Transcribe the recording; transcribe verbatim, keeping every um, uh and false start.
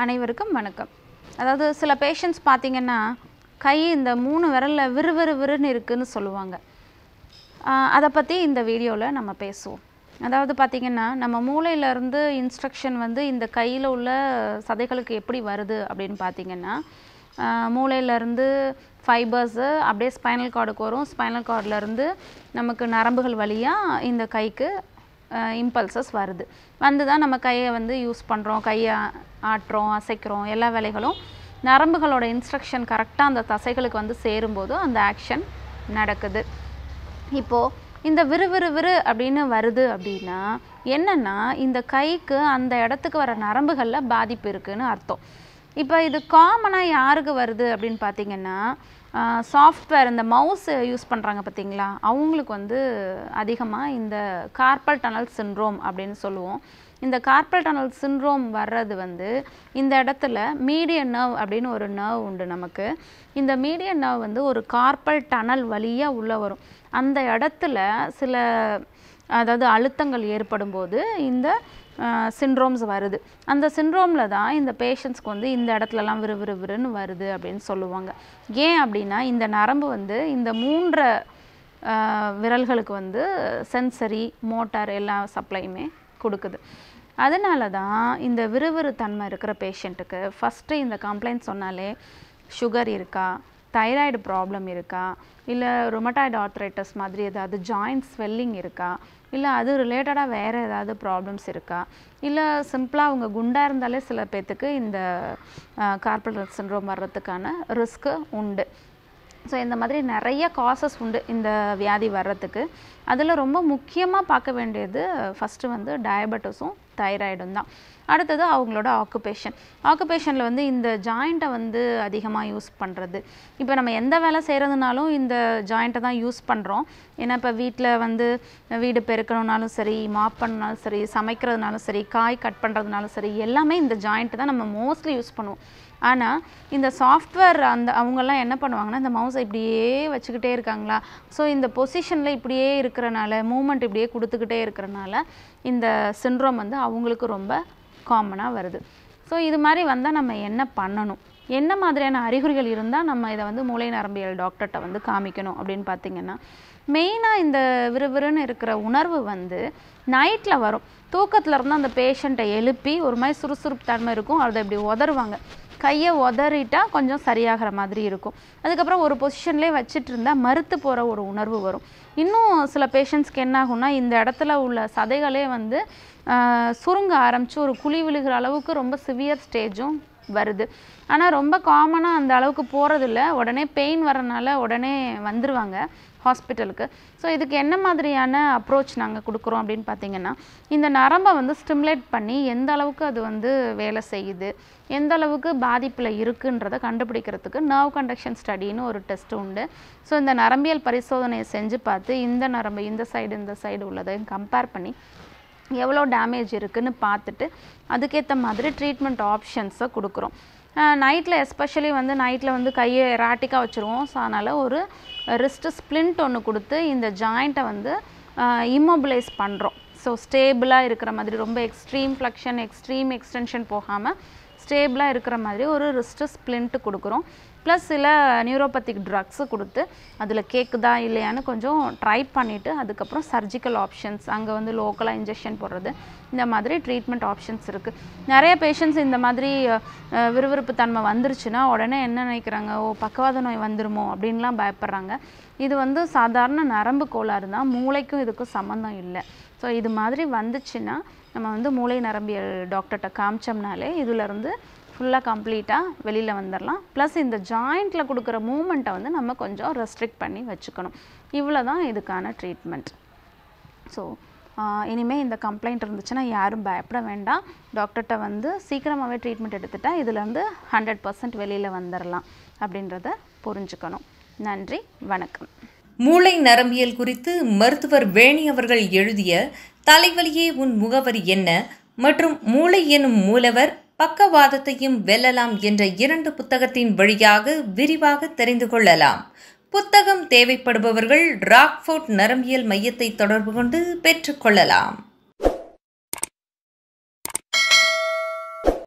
அனைவருக்கும் வணக்கம். அதாவது சில பேஷண்ட்ஸ் பார்த்தீங்கன்னா கை இந்த மூணு விரல்ல விறு விறு விறுன்னு இருக்குன்னு சொல்லுவாங்க. அதை பற்றி இந்த வீடியோவில் நம்ம பேசுவோம். அதாவது பார்த்திங்கன்னா நம்ம மூளையிலேருந்து இன்ஸ்ட்ரக்ஷன் வந்து இந்த கையில் உள்ள சதைகளுக்கு எப்படி வருது அப்படின்னு பார்த்திங்கன்னா மூளையிலேருந்து ஃபைபர்ஸு அப்படியே ஸ்பைனல் கார்டுக்கு வரும். ஸ்பைனல் கார்ட்லேருந்து நமக்கு நரம்புகள் வழியாக இந்த கைக்கு இம்பல்சஸ் வருது. வந்து தான் நம்ம கையை வந்து யூஸ் பண்ணுறோம், கையை ஆட்டுறோம், அசைக்கிறோம். எல்லா வேலைகளும் நரம்புகளோட இன்ஸ்ட்ரக்ஷன் கரெக்டாக அந்த தசைகளுக்கு வந்து சேரும்போது அந்த ஆக்ஷன் நடக்குது. இப்போது இந்த விறு விறு விறு அப்படின்னு வருது அப்படின்னா என்னென்னா இந்த கைக்கு அந்த இடத்துக்கு வர நரம்புகளில் பாதிப்பு இருக்குதுன்னு அர்த்தம். இப்போ இது காமனாக யாருக்கு வருது அப்படின்னு பார்த்திங்கன்னா சாஃப்ட்வேர் இந்த மவுஸ் யூஸ் பண்ணுறாங்க பார்த்திங்களா, அவங்களுக்கு வந்து அதிகமாக இந்த கார்பல் டனல் சிண்ட்ரோம் அப்படின்னு சொல்லுவோம். இந்த கார்பல் டனல் சிண்ட்ரோம் வர்றது வந்து இந்த இடத்துல மீடியன் நர்வ் அப்படின்னு ஒரு நர்வ் உண்டு நமக்கு. இந்த மீடியன் நர்வ் வந்து ஒரு கார்பல் டனல் வழியாக உள்ளே வரும். அந்த இடத்துல சில அதாவது அழுத்தங்கள் ஏற்படும் போது இந்த சிண்ட்ரோம்ஸ் வருது. அந்த சிண்ட்ரோமில் தான் இந்த பேஷண்ட்ஸ்க்கு வந்து இந்த இடத்துலலாம் விறு விறு விறுன்னு வருது அப்படின்னு சொல்லுவாங்க. ஏன் அப்படின்னா இந்த நரம்பு வந்து இந்த மூன்று விரல்களுக்கு வந்து சென்சரி மோட்டார் எல்லா சப்ளையுமே கொடுக்குது. அதனால தான் இந்த விறுவிறு தன்மை இருக்கிற பேஷண்ட்டுக்கு ஃபஸ்ட்டு இந்த கம்ப்ளைண்ட் சொன்னாலே சுகர் இருக்கா, தைராய்டு ப்ராப்ளம் இருக்கா, இல்லை ருமட்டாய்டு ஆர்த்ரைட்டிஸ் மாதிரி ஏதாவது ஜாயிண்ட் ஸ்வெல்லிங் இருக்கா, இல்லை அது ரிலேட்டடாக வேறு ஏதாவது ப்ராப்ளம்ஸ் இருக்கா, இல்லை சிம்பிளாக அவங்க குண்டாக இருந்தாலே சில பேர்த்துக்கு இந்த கார்பல் டனல் சிண்ட்ரோம் வர்றதுக்கான ரிஸ்க்கு உண்டு. ஸோ இந்த மாதிரி நிறைய காசஸ் உண்டு இந்த வியாதி வர்றதுக்கு. அதில் ரொம்ப முக்கியமாக பார்க்க வேண்டியது ஃபஸ்ட்டு வந்து டயபெட்டிஸும் தைராய்டும் தான். அடுத்தது அவங்களோட ஆக்குபேஷன். ஆக்குபேஷனில் வந்து இந்த ஜாயிண்ட்டை வந்து அதிகமாக யூஸ் பண்ணுறது. இப்போ நம்ம எந்த வேலை செய்கிறதுனாலும் இந்த ஜாயிண்ட்டை தான் யூஸ் பண்ணுறோம். ஏன்னா இப்போ வீட்டில் வந்து வீடு பெருக்கணுன்னாலும் சரி, மாப் பண்ணாலும் சரி, சமைக்கிறதுனாலும் சரி, காய் கட் பண்ணுறதுனாலும் சரி, எல்லாமே இந்த ஜாயிண்ட்டு தான் நம்ம மோஸ்ட்லி யூஸ் பண்ணுவோம். ஆனால் இந்த சாஃப்ட்வேர் அந்த அவங்கெல்லாம் என்ன பண்ணுவாங்கன்னா இந்த மவுஸை இப்படியே வச்சுக்கிட்டே இருக்காங்களா, ஸோ இந்த பொசிஷனில் இப்படியே இருக்கிறனால மூமெண்ட் இப்படியே கொடுத்துக்கிட்டே இருக்கிறனால இந்த சிண்ட்ரோம் வந்து அவங்களுக்கு ரொம்ப காமனாக வருது. ஸோ இது மாதிரி வந்தால் நம்ம என்ன பண்ணணும், என்ன மாதிரியான அறிகுறிகள் இருந்தால் நம்ம இதை வந்து மூளை நரம்பியல் டாக்டர்கிட்ட வந்து காமிக்கணும் அப்படின்னு பார்த்திங்கன்னா மெயினாக இந்த விறுவிறுன்னு இருக்கிற உணர்வு வந்து நைட்டில் வரும். தூக்கத்தில் இருந்து அந்த பேஷண்ட்டை எழுப்பி ஒரு மாதிரி சுறுசுறுப்பு தன்மை இருக்கும், அதை இப்படி உதறுவாங்க. கையை உதறிட்டா கொஞ்சம் சரியாகிற மாதிரி இருக்கும். அதுக்கப்புறம் ஒரு பொசிஷன்லேயே வச்சுட்டு இருந்தால் மறுத்து போகிற ஒரு உணர்வு வரும். இன்னும் சில பேஷண்ட்ஸ்க்கு என்ன ஆகும்னா இந்த இடத்துல உள்ள சதைகளே வந்து சுருங்க ஆரம்பித்து ஒரு குழி விழுகிற அளவுக்கு ரொம்ப சிவியர் ஸ்டேஜும் வருது. ஆனால் ரொம்ப காமனாக அந்த அளவுக்கு போகிறதில்ல, உடனே பெயின் வரனால உடனே வந்துடுவாங்க ஹாஸ்பிட்டலுக்கு. ஸோ இதுக்கு என்ன மாதிரியான அப்ரோச் நாங்கள் கொடுக்குறோம் அப்படின்னு பார்த்திங்கன்னா இந்த நரம்பை வந்து ஸ்டிமுலேட் பண்ணி எந்த அளவுக்கு அது வந்து வேலை செய்யுது, எந்த அளவுக்கு பாதிப்பில் இருக்குன்றதை கண்டுபிடிக்கிறதுக்கு நர்வ் கண்டக்ஷன் ஸ்டடின்னு ஒரு டெஸ்ட் உண்டு. ஸோ இந்த நரம்பியல் பரிசோதனையை செஞ்சு பார்த்து இந்த நரம்பு இந்த சைடு இந்த சைடு உள்ளதையும் கம்பேர் பண்ணி எவ்வளோ டேமேஜ் இருக்குதுன்னு பார்த்துட்டு அதுக்கேற்ற மாதிரி ட்ரீட்மெண்ட் ஆப்ஷன்ஸை கொடுக்குறோம். நைட்டில் எஸ்பெஷலி வந்து நைட்டில் வந்து கையை எராட்டிக்காக வச்சுருவோம். ஸோ அதனால் ஒரு ரிஸ்ட்டு ஸ்ப்ளிண்ட் ஒன்று கொடுத்து இந்த ஜாயிண்ட்டை வந்து இம்மொபிலைஸ் பண்ணுறோம். ஸோ ஸ்டேபிளாக இருக்கிற மாதிரி ரொம்ப எக்ஸ்ட்ரீம் ஃப்ளெக்ஷன் எக்ஸ்ட்ரீம் எக்ஸ்டென்ஷன் போகாமல் ஸ்டேபிளாக இருக்கிற மாதிரி ஒரு ரிஸ்ட்டு ஸ்ப்ளிண்ட்டு கொடுக்குறோம். ப்ளஸ் சில நியூரோபத்திக் ட்ரக்ஸு கொடுத்து அதில் கேட்குதா இல்லையான்னு கொஞ்சம் ட்ரை பண்ணிவிட்டு அதுக்கப்புறம் சர்ஜிக்கல் ஆப்ஷன்ஸ் அங்கே வந்து லோக்கலாக இன்ஜெக்ஷன் போடுறது, இந்த மாதிரி ட்ரீட்மெண்ட் ஆப்ஷன்ஸ் இருக்குது. நிறைய பேஷண்ட்ஸ் இந்த மாதிரி விறுவிறுப்பு தன்மை வந்துருச்சுன்னா உடனே என்ன நினைக்கிறாங்க, ஓ பக்கவாத நோய் வந்துருமோ அப்படின்லாம் பயப்படுறாங்க. இது வந்து சாதாரண நரம்பு கோளாறு தான், மூளைக்கும் இதுக்கும் சம்மந்தம் இல்லை. ஸோ இது மாதிரி வந்துச்சுன்னா நம்ம வந்து மூளை நரம்பியல் டாக்டர்கிட்ட காமிச்சோம்னாலே இதிலேருந்து ஃபுல்லாக கம்ப்ளீட்டாக வெளியில் வந்துடலாம். ப்ளஸ் இந்த ஜாயிண்ட்டில் கொடுக்குற மூமெண்ட்டை வந்து நம்ம கொஞ்சம் ரெஸ்ட்ரிக்ட் பண்ணி வச்சுக்கணும். இவ்வளோ தான் இதுக்கான ட்ரீட்மெண்ட். ஸோ இனிமேல் இந்த கம்ப்ளைண்ட் இருந்துச்சுன்னா யாரும் பயப்பட வேண்டாம். டாக்டர்கிட்ட வந்து சீக்கிரமாகவே ட்ரீட்மெண்ட் எடுத்துட்டால் இதுலேருந்து ஹண்ட்ரட் பர்சன்ட் வெளியில் வந்துடலாம் அப்படின்றத புரிஞ்சுக்கணும். நன்றி, வணக்கம். மூளை நரம்பியல் குறித்து மருத்துவர் வேணி அவர்கள் எழுதிய தலைவலியே உன் முகவரி என்ன மற்றும் மூளை எனும் மூலவர் பக்கவாதத்தையும் வெல்லலாம் என்ற இரண்டு புத்தகத்தின் வழியாக விரிவாக தெரிந்து கொள்ளலாம். புத்தகம் தேவைப்படுபவர்கள் ராக்ஃபோர்ட் நரம்பியல் மையத்தை தொடர்பு கொண்டு பெற்றுக்கொள்ளலாம்.